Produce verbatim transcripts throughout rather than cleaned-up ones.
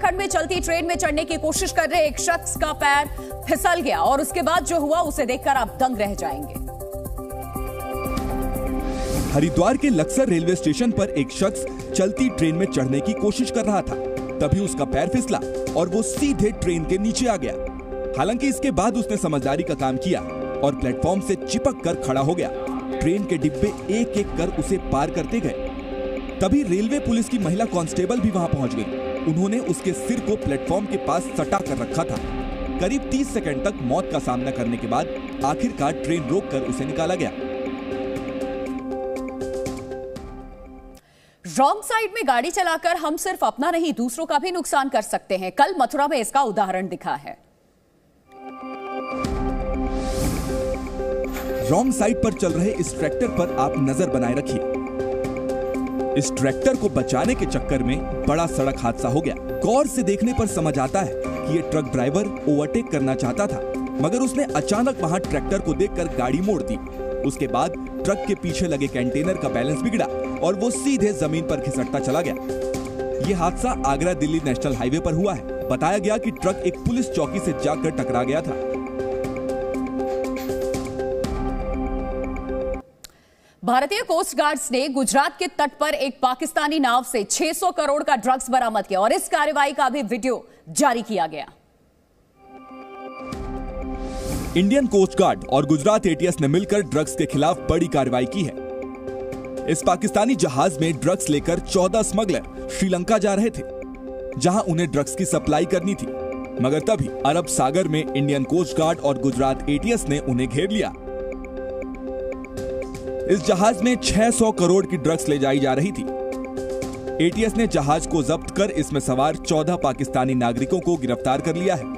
उत्तराखंड में चलती ट्रेन में चढ़ने की कोशिश कर रहे एक शख्स का पैर फिसल गया और उसके बाद जो हुआ उसे देखकर आप दंग रह जाएंगे। हरिद्वार के लक्सर रेलवे स्टेशन पर एक शख्स चलती ट्रेन में चढ़ने की कोशिश कर रहा था। तभी उसका पैर फिसला और वो सीधे ट्रेन के नीचे आ गया। हालांकि इसके बाद उसने समझदारी का काम किया और प्लेटफॉर्म से चिपक कर खड़ा हो गया। ट्रेन के डिब्बे एक एक कर उसे पार करते गए। तभी रेलवे पुलिस की महिला कांस्टेबल भी वहां पहुंच गई। उन्होंने उसके सिर को प्लेटफॉर्म के पास सटा कर रखा था। करीब तीस सेकंड तक मौत का सामना करने के बाद आखिरकार ट्रेन रोककर उसे निकाला गया। रॉन्ग साइड में गाड़ी चलाकर हम सिर्फ अपना नहीं दूसरों का भी नुकसान कर सकते हैं। कल मथुरा में इसका उदाहरण दिखा है। रॉन्ग साइड पर चल रहे इस ट्रैक्टर पर आप नजर बनाए रखिए। इस ट्रैक्टर को बचाने के चक्कर में बड़ा सड़क हादसा हो गया। गौर से देखने पर समझ आता है कि ये ट्रक ड्राइवर ओवरटेक करना चाहता था, मगर उसने अचानक वहां ट्रैक्टर को देखकर गाड़ी मोड़ दी। उसके बाद ट्रक के पीछे लगे कंटेनर का बैलेंस बिगड़ा और वो सीधे जमीन पर खिसकता चला गया। ये हादसा आगरा दिल्ली नेशनल हाईवे पर हुआ है। बताया गया कि ट्रक एक पुलिस चौकी से जाकर टकरा गया था। भारतीय कोस्ट गार्ड्स ने गुजरात के तट पर एक पाकिस्तानी नाव से छह सौ करोड़ का ड्रग्स बरामद किया और इस कार्रवाई का भी वीडियो जारी किया गया। इंडियन कोस्ट गार्ड और गुजरात एटीएस ने मिलकर ड्रग्स के खिलाफ बड़ी कार्रवाई की है। इस पाकिस्तानी जहाज में ड्रग्स लेकर चौदह स्मगलर श्रीलंका जा रहे थे, जहां उन्हें ड्रग्स की सप्लाई करनी थी। मगर तभी अरब सागर में इंडियन कोस्ट गार्ड और गुजरात एटीएस ने उन्हें घेर लिया। इस जहाज में छह सौ करोड़ की ड्रग्स ले जाई जा रही थी। एटीएस ने जहाज को जब्त कर इसमें सवार चौदह पाकिस्तानी नागरिकों को गिरफ्तार कर लिया है।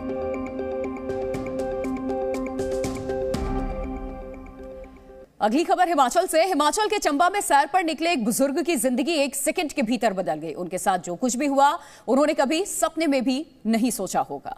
अगली खबर हिमाचल से। हिमाचल के चंबा में सैर पर निकले एक बुजुर्ग की जिंदगी एक सेकंड के भीतर बदल गई। उनके साथ जो कुछ भी हुआ उन्होंने कभी सपने में भी नहीं सोचा होगा।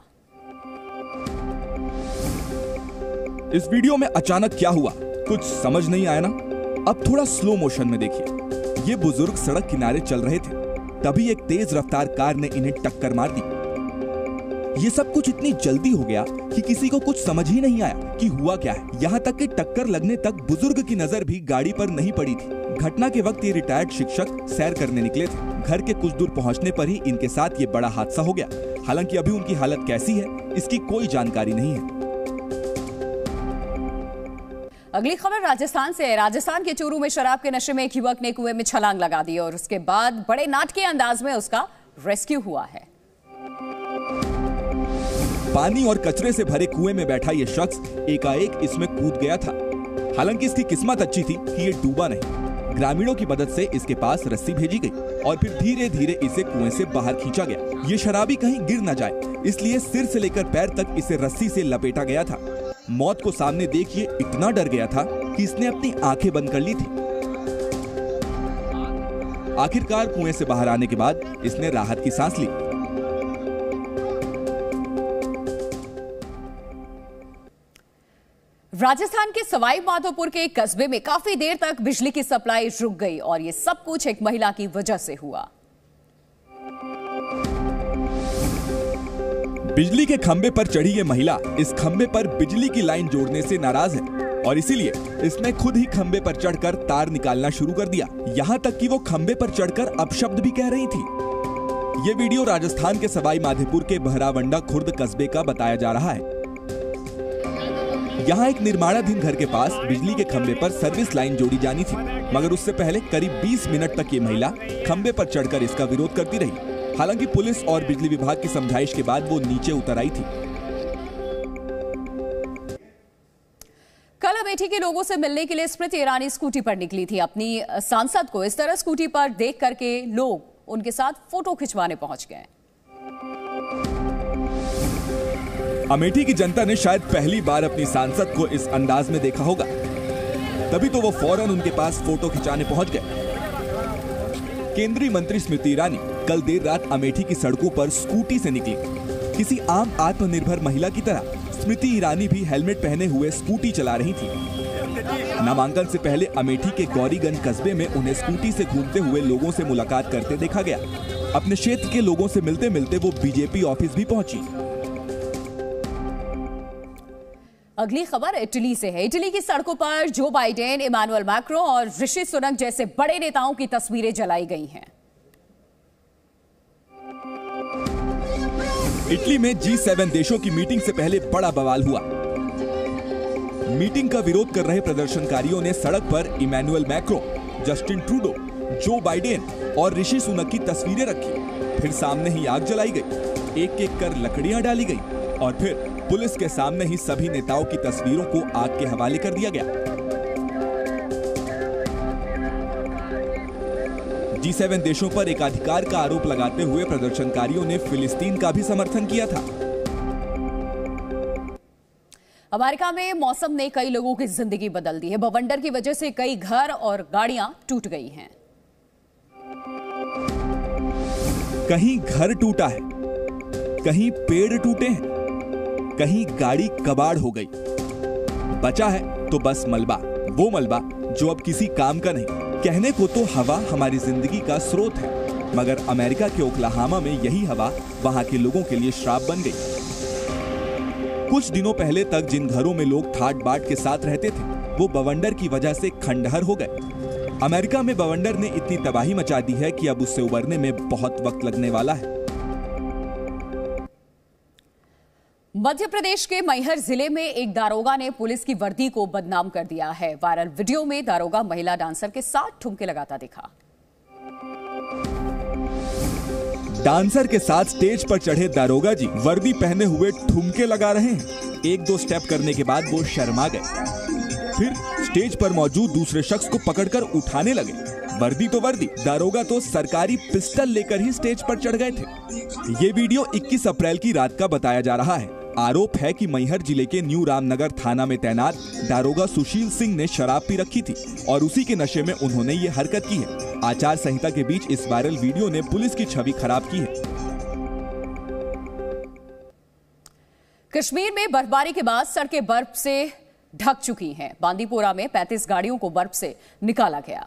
इस वीडियो में अचानक क्या हुआ कुछ समझ नहीं आया ना? अब थोड़ा स्लो मोशन में देखिए। ये बुजुर्ग सड़क किनारे चल रहे थे, तभी एक तेज रफ्तार कार ने इन्हें टक्कर मार दी। ये सब कुछ इतनी जल्दी हो गया कि किसी को कुछ समझ ही नहीं आया कि हुआ क्या है। यहाँ तक कि टक्कर लगने तक बुजुर्ग की नजर भी गाड़ी पर नहीं पड़ी थी। घटना के वक्त ये रिटायर्ड शिक्षक सैर करने निकले थे। घर के कुछ दूर पहुँचने पर ही इनके साथ ये बड़ा हादसा हो गया। हालांकि अभी उनकी हालत कैसी है इसकी कोई जानकारी नहीं है। अगली खबर राजस्थान से है। राजस्थान के चूरू में शराब के नशे में एक युवक ने कुएं में छलांग लगा दी और उसके बाद बड़े नाटकीय अंदाज में उसका रेस्क्यू हुआ है। पानी और कचरे से भरे कुएं में बैठा ये शख्स एकाएक इसमें कूद गया था। हालांकि इसकी किस्मत अच्छी थी कि ये डूबा नहीं। ग्रामीणों की मदद से इसके पास रस्सी भेजी गई और फिर धीरे धीरे इसे कुएं से बाहर खींचा गया। ये शराबी कहीं गिर न जाए इसलिए सिर से लेकर पैर तक इसे रस्सी से लपेटा गया था। मौत को सामने देख ये इतना डर गया था कि इसने अपनी आंखें बंद कर ली थी। आखिरकार कुएं से बाहर आने के बाद इसने राहत की सांस ली। राजस्थान के सवाई माधोपुर के एक कस्बे में काफी देर तक बिजली की सप्लाई रुक गई और ये सब कुछ एक महिला की वजह से हुआ। बिजली के खंबे पर चढ़ी ये महिला इस खंबे पर बिजली की लाइन जोड़ने से नाराज है और इसीलिए इसने खुद ही खंबे पर चढ़कर तार निकालना शुरू कर दिया। यहाँ तक कि वो खंबे पर चढ़कर अपशब्द भी कह रही थी। ये वीडियो राजस्थान के सवाई माधोपुर के बहरावंडा खुर्द कस्बे का बताया जा रहा है। यहाँ एक निर्माणाधीन घर के पास बिजली के खंबे पर सर्विस लाइन जोड़ी जानी थी, मगर उससे पहले करीब बीस मिनट तक ये महिला खंबे पर चढ़कर इसका विरोध करती रही। हालांकि पुलिस और बिजली विभाग की समझाइश के बाद वो नीचे उतर आई थी। कल अमेठी के लोगों से मिलने के लिए स्मृति ईरानी स्कूटी पर निकली थी। अपनी सांसद को इस तरह स्कूटी पर देख करके लोग उनके साथ फोटो खिंचवाने पहुंच गए। अमेठी की जनता ने शायद पहली बार अपनी सांसद को इस अंदाज में देखा होगा, तभी तो वो फौरन उनके पास फोटो खिंचाने पहुंच गए। केंद्रीय मंत्री स्मृति ईरानी कल देर रात अमेठी की सड़कों पर स्कूटी से निकली। किसी आम आत्मनिर्भर महिला की तरह स्मृति ईरानी भी हेलमेट पहने हुए स्कूटी चला रही थी। नामांकन से पहले अमेठी के गौरीगंज कस्बे में उन्हें स्कूटी से घूमते हुए लोगों से मुलाकात करते देखा गया। अपने क्षेत्र के लोगों से मिलते मिलते वो बीजेपी ऑफिस भी पहुंची। अगली खबर इटली से है। इटली की सड़कों पर जो बाइडेन, इमानुएल मैक्रो और ऋषि सुनक जैसे बड़े नेताओं की तस्वीरें जलाई गई हैं। इटली में जी सेवन देशों की मीटिंग से पहले बड़ा बवाल हुआ। मीटिंग का विरोध कर रहे प्रदर्शनकारियों ने सड़क पर Emmanuel Macron, Justin Trudeau, Joe Biden और ऋषि सुनक की तस्वीरें रखी। फिर सामने ही आग जलाई गई, एक एक कर लकड़ियां डाली गई और फिर पुलिस के सामने ही सभी नेताओं की तस्वीरों को आग के हवाले कर दिया गया। जी सेवन देशों पर एकाधिकार का आरोप लगाते हुए प्रदर्शनकारियों ने फिलिस्तीन का भी समर्थन किया था। अमेरिका में मौसम ने कई लोगों की जिंदगी बदल दी है। बवंडर की वजह से कई घर और गाड़ियां टूट गई हैं। कहीं घर टूटा है, कहीं पेड़ टूटे हैं, कहीं गाड़ी कबाड़ हो गई। बचा है तो बस मलबा, वो मलबा जो अब किसी काम का नहीं। कहने को तो हवा हमारी जिंदगी का स्रोत है, मगर अमेरिका के ओक्लाहामा में यही हवा वहां के लोगों के लिए श्राप बन गई। कुछ दिनों पहले तक जिन घरों में लोग ठाट बाट के साथ रहते थे, वो बवंडर की वजह से खंडहर हो गए। अमेरिका में बवंडर ने इतनी तबाही मचा दी है कि अब उससे उबरने में बहुत वक्त लगने वाला है। मध्य प्रदेश के मैहर जिले में एक दारोगा ने पुलिस की वर्दी को बदनाम कर दिया है। वायरल वीडियो में दारोगा महिला डांसर के साथ ठुमके लगाता दिखा। डांसर के साथ स्टेज पर चढ़े दारोगा जी वर्दी पहने हुए ठुमके लगा रहे हैं। एक दो स्टेप करने के बाद वो शर्मा गए, फिर स्टेज पर मौजूद दूसरे शख्स को पकड़कर उठाने लगे। वर्दी तो वर्दी, दारोगा तो सरकारी पिस्टल लेकर ही स्टेज पर चढ़ गए थे। ये वीडियो इक्कीस अप्रैल की रात का बताया जा रहा है। आरोप है कि मैहर जिले के न्यू रामनगर थाना में तैनात दारोगा सुशील सिंह ने शराब पी रखी थी और उसी के नशे में उन्होंने ये हरकत की है। आचार संहिता के बीच इस वायरल वीडियो ने पुलिस की छवि खराब की है। कश्मीर में बर्फबारी के बाद सड़कें बर्फ से ढक चुकी हैं। बांदीपोरा में पैंतीस गाड़ियों को बर्फ से निकाला गया।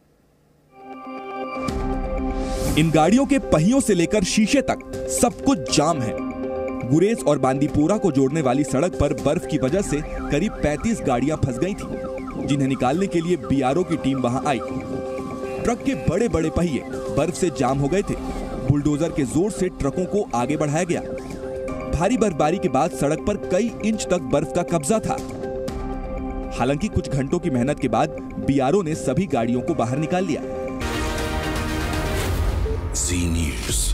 इन गाड़ियों के पहियों से लेकर शीशे तक सब कुछ जाम है। गुरेज और बांदीपोरा को जोड़ने वाली सड़क पर बर्फ की वजह से करीब पैंतीस गाड़ियां फंस गई थीं, जिन्हें निकालने के लिए बीआरओ की टीम वहां आई। ट्रक के बड़े बड़े पहिए बर्फ से जाम हो गए थे। बुलडोजर के जोर से ट्रकों को आगे बढ़ाया गया। भारी बर्फबारी के बाद सड़क पर कई इंच तक बर्फ का कब्जा था। हालांकि कुछ घंटों की मेहनत के बाद बीआरओ ने सभी गाड़ियों को बाहर निकाल लिया। जी न्यूज़।